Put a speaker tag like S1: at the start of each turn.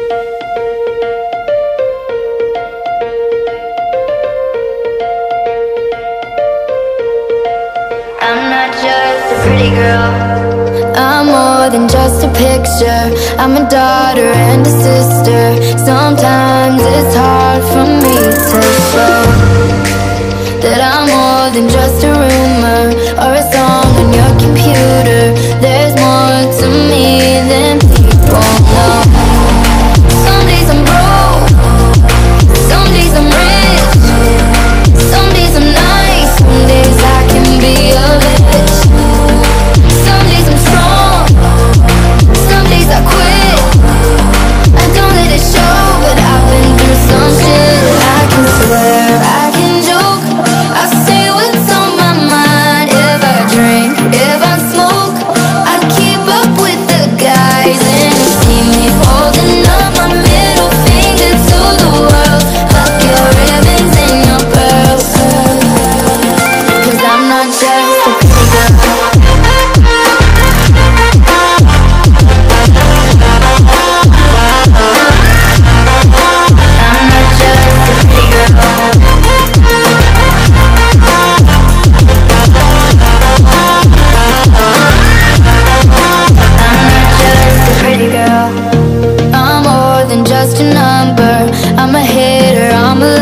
S1: I'm not just a pretty girl, I'm more than just a picture. I'm a daughter and a sister. Sometimes it's hard for me to show that I'm more than just a rumor or a song on your computer. There's more to me than people know. Some days I'm broke, some days I'm rich, some days I'm nice, some days I can be a bitch. Some days I'm strong, some days I quit. I don't let it show, but I've been through some shit. I can swear, I can joke, I say what's on my mind. If I drink, if I smoke, I keep up with the guys. And you see me holding up my middle finger to the world. Fuck your ribbons and your pearls, 'cause I'm not just a pretty girl. I'm not just a pretty girl. I'm not just a pretty girl. I'm more than just a number. I'm a hitter, I'm a